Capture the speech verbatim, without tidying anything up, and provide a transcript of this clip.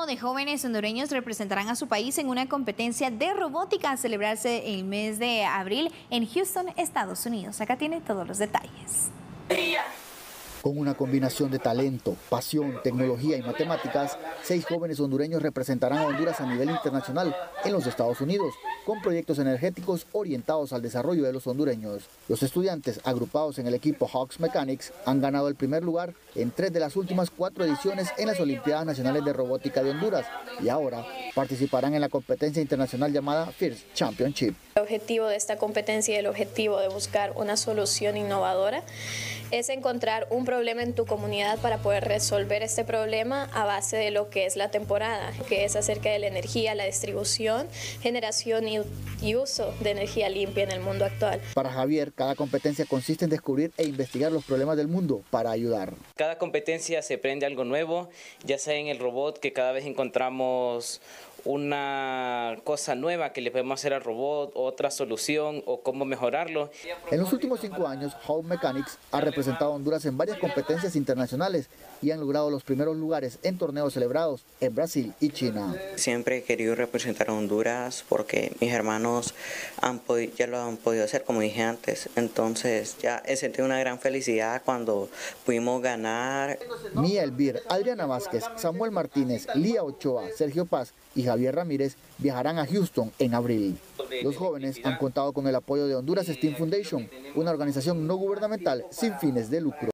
de jóvenes hondureños representarán a su país en una competencia de robótica a celebrarse el mes de abril en Houston, Estados Unidos. Acá tiene todos los detalles. Con una combinación de talento, pasión, tecnología y matemáticas, seis jóvenes hondureños representarán a Honduras a nivel internacional en los Estados Unidos, con proyectos energéticos orientados al desarrollo de los hondureños. Los estudiantes, agrupados en el equipo Hawks Mechanics, han ganado el primer lugar en tres de las últimas cuatro ediciones en las Olimpiadas Nacionales de Robótica de Honduras y ahora participarán en la competencia internacional llamada FIRST Championship. El objetivo de esta competencia y el objetivo de buscar una solución innovadora es encontrar un problema en tu comunidad para poder resolver este problema a base de lo que es la temporada, que es acerca de la energía, la distribución, generación y, y uso de energía limpia en el mundo actual. Para Javier, cada competencia consiste en descubrir e investigar los problemas del mundo para ayudar. Cada competencia se aprende algo nuevo, ya sea en el robot, que cada vez encontramos una cosa nueva que le podemos hacer al robot, otra solución o cómo mejorarlo. En los últimos cinco años, Hawks Mechanics ha representado a Honduras en varias competencias internacionales y han logrado los primeros lugares en torneos celebrados en Brasil y China. Siempre he querido representar a Honduras porque mis hermanos han ya lo han podido hacer, como dije antes. Entonces ya he sentido una gran felicidad cuando pudimos ganar. Mía Elvir, Adriana Vázquez, Samuel Martínez, Lía Ochoa, Sergio Paz y Javier Ramírez viajarán a Houston en abril. Los jóvenes han contado con el apoyo de Honduras STEAM Foundation, una organización no gubernamental sin fines de lucro.